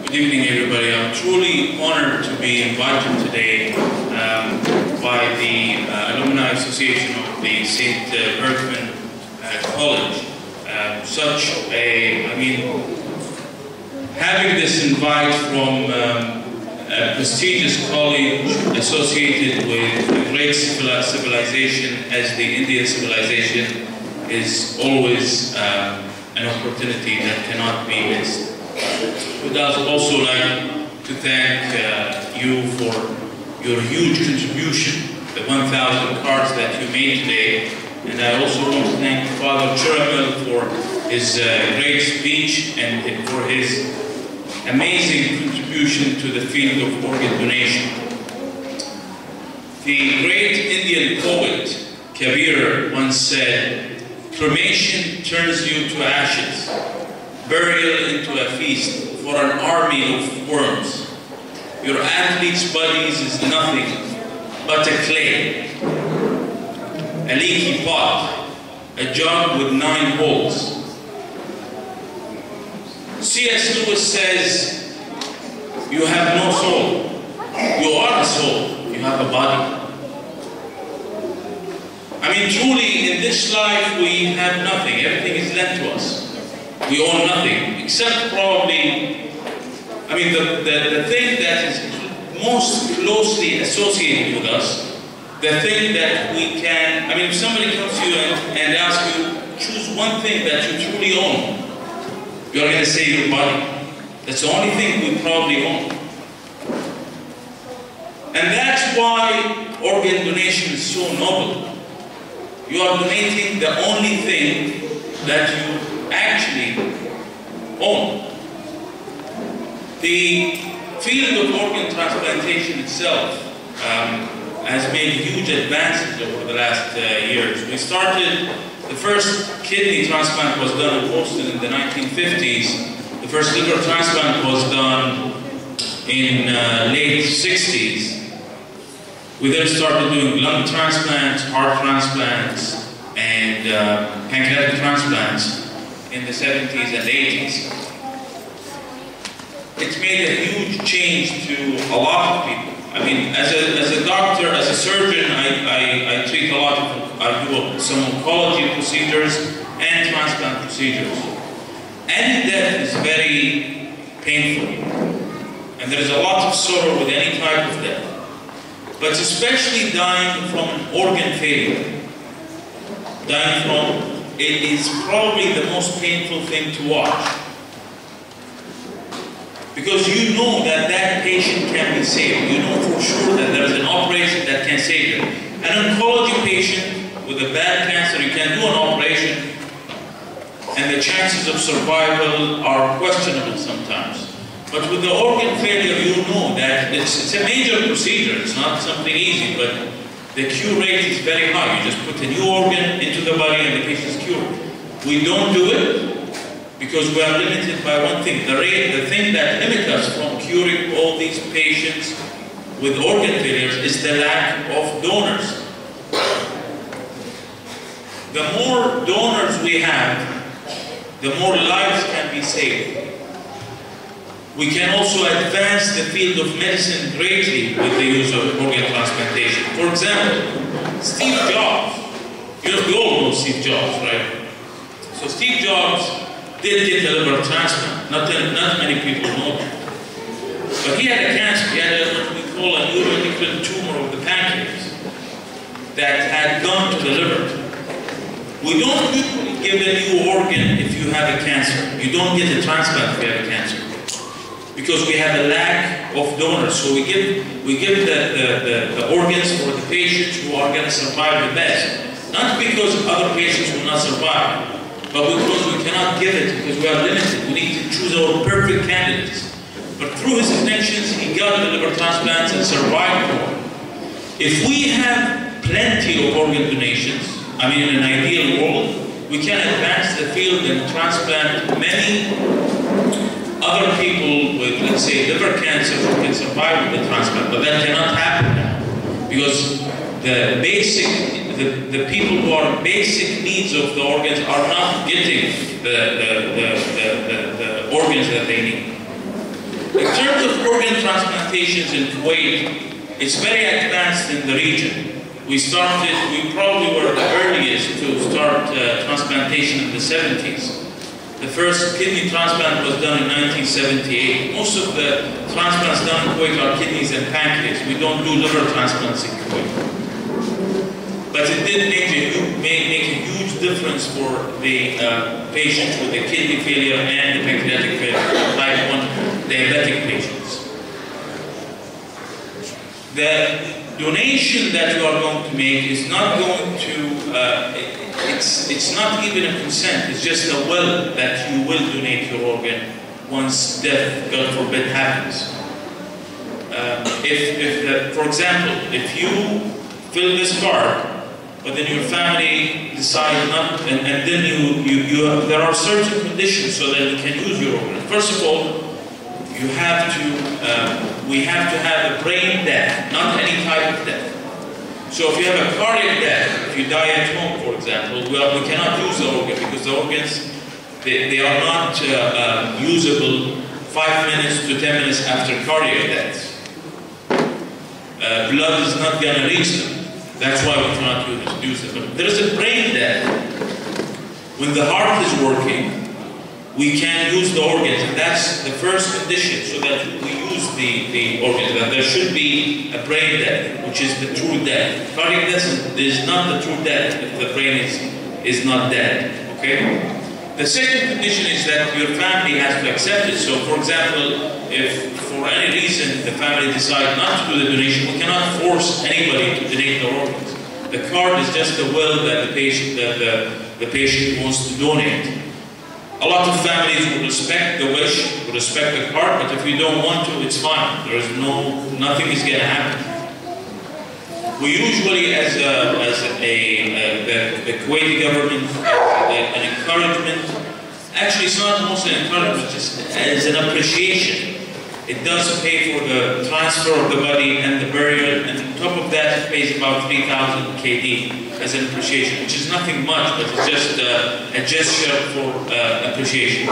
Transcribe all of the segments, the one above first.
Good evening, everybody. I'm truly honored to be invited today by the Alumni Association of the St. Berchmans College. Having this invite from a prestigious college associated with a great civilization as the Indian civilization is always an opportunity that cannot be missed. We'd also like to thank you for your huge contribution, the 1,000 cards that you made today. And I also want to thank Father Churamil for his great speech and for his amazing contribution to the field of organ donation. The great Indian poet Kabeer once said, "Cremation turns you to ashes, burial into a feast for an army of worms. Your athlete's bodies is nothing but a clay, a leaky pot, a jug with 9 holes." C.S. Lewis says, "You have no soul. You are a soul. You have a body." Truly, in this life, we have nothing. Everything is lent to us. We own nothing, except probably, the thing that is most closely associated with us, the thing that we can, if somebody comes to you and asks you, choose one thing that you truly own, you're going to say your body. That's the only thing we probably own. And that's why organ donation is so noble. You are donating the only thing that you actually own. The field of organ transplantation itself has made huge advances over the last years. We started, the first kidney transplant was done in Boston in the 1950s. The first liver transplant was done in late 60s. We then started doing lung transplants, heart transplants, and pancreatic transplants in the 70s and 80s. It's made a huge change to a lot of people. As a doctor, as a surgeon, I treat a lot of, I do some oncology procedures and transplant procedures. Any death is very painful, and there's a lot of sorrow with any type of death. But especially dying from an organ failure. It is probably the most painful thing to watch. Because you know that that patient can be saved. You know for sure that there is an operation that can save him. An oncology patient with a bad cancer, you can do an operation and the chances of survival are questionable sometimes. But with the organ failure, you know that it's a major procedure. It's not something easy, but the cure rate is very high. You just put a new organ into the body and the patient is cured. We don't do it because we are limited by one thing. The thing that limits us from curing all these patients with organ failures is the lack of donors. The more donors we have, the more lives can be saved. We can also advance the field of medicine greatly with the use of organ transplantation. For example, Steve Jobs. We all know Steve Jobs, right? So Steve Jobs did get a liver transplant. Not many people know that. But he had a cancer. He had what we call a neuroendocrine tumor of the pancreas that had gone to the liver. We don't usually give a new organ if you have a cancer. You don't get a transplant if you have a cancer, because we have a lack of donors. So we give the organs for the patients who are going to survive the best. Not because other patients will not survive, but because we cannot give it because we are limited. We need to choose our perfect candidates. But through his intentions, he got the liver transplants and survived more. If we have plenty of organ donations, in an ideal world, we can advance the field and transplant many other people with, let's say, liver cancer who can survive with the transplant, but that cannot happen now because the people who are basic needs of the organs are not getting the organs that they need. In terms of organ transplantations in Kuwait, it's very advanced in the region. We probably were the earliest to start transplantation in the 70s. The first kidney transplant was done in 1978. Most of the transplants done in Kuwait are kidneys and pancreas. We don't do liver transplants in Kuwait. But it did make a huge difference for the patients with the kidney failure and the pancreatic failure, type 1 diabetic patients. The donation that you are going to make is not going to, it's not even a consent, it's just a will that you will donate your organ once death, God forbid, happens. For example, if you fill this card, but then your family decides not, and then there are certain conditions so that you can use your organ. First of all, we have to have a brain death, not any type of death. So if you have a cardiac death, if you die at home, for example, we cannot use the organ because the organs, they are not usable 5 minutes to 10 minutes after cardiac death. Blood is not going to reach them. That's why we cannot use them. But there is a brain death. When the heart is working, we can use the organs, and that's the first condition, so that we use the organs. And there should be a brain death, which is the true death. Cardiac death is not the true death if the brain is not dead. Okay? The second condition is that your family has to accept it. So, for example, if for any reason the family decides not to do the donation, we cannot force anybody to donate their organs. The card is just the will that the patient wants to donate. A lot of families will respect the wish, will respect the card, but if you don't want to, it's fine. There is nothing is going to happen. We usually, as the Kuwaiti government, an encouragement. Actually, it's not mostly an encouragement, just as an appreciation. It does pay for the transfer of the body and the burial, and on top of that, it pays about 3,000 KD as an appreciation, which is nothing much, but it's just a gesture for appreciation.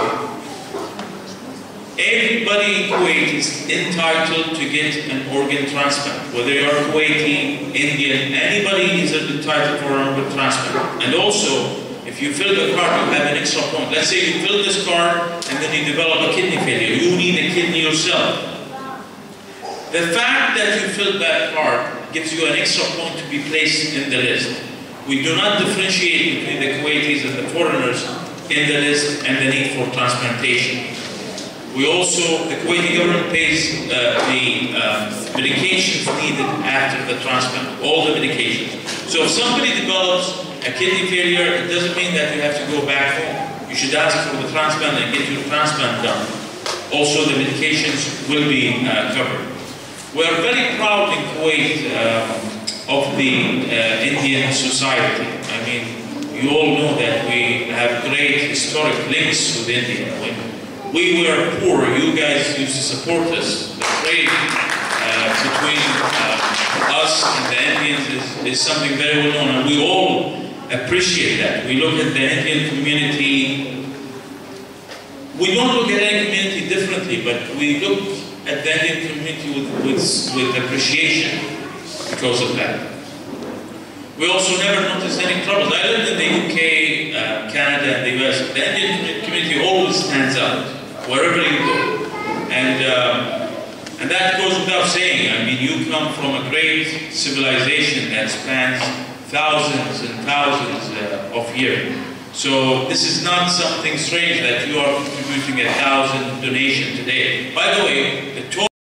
Everybody in Kuwait is entitled to get an organ transplant. Whether you are Kuwaiti, Indian, anybody is entitled for an organ transplant. And also, if you fill the card, you have an extra point. Let's say you fill this card and then you develop a kidney failure. You need a kidney yourself. The fact that you filled that card gives you an extra point to be placed in the list. We do not differentiate between the Kuwaitis and the foreigners in the list and the need for transplantation. We also, the Kuwaiti government pays the medications needed after the transplant, all the medications. So if somebody develops a kidney failure, it doesn't mean that you have to go back home. You should ask for the transplant and get your transplant done. Also, the medications will be covered. We are very proud in Kuwait of the Indian society. I mean, you all know that we have great historic links with India. When we were poor, you guys used to support us. The trade between us and the Indians is something very well known, and we all appreciate that. We look at the Indian community, we don't look at any community differently, but we look at the Indian community with appreciation because of that. We also never noticed any troubles. I lived in the UK, Canada, and the US. The Indian community always stands out wherever you go. And that goes without saying. I mean, you come from a great civilization that spans thousands and thousands of years. So this is not something strange that you are contributing 1,000 donations today. By the way, the total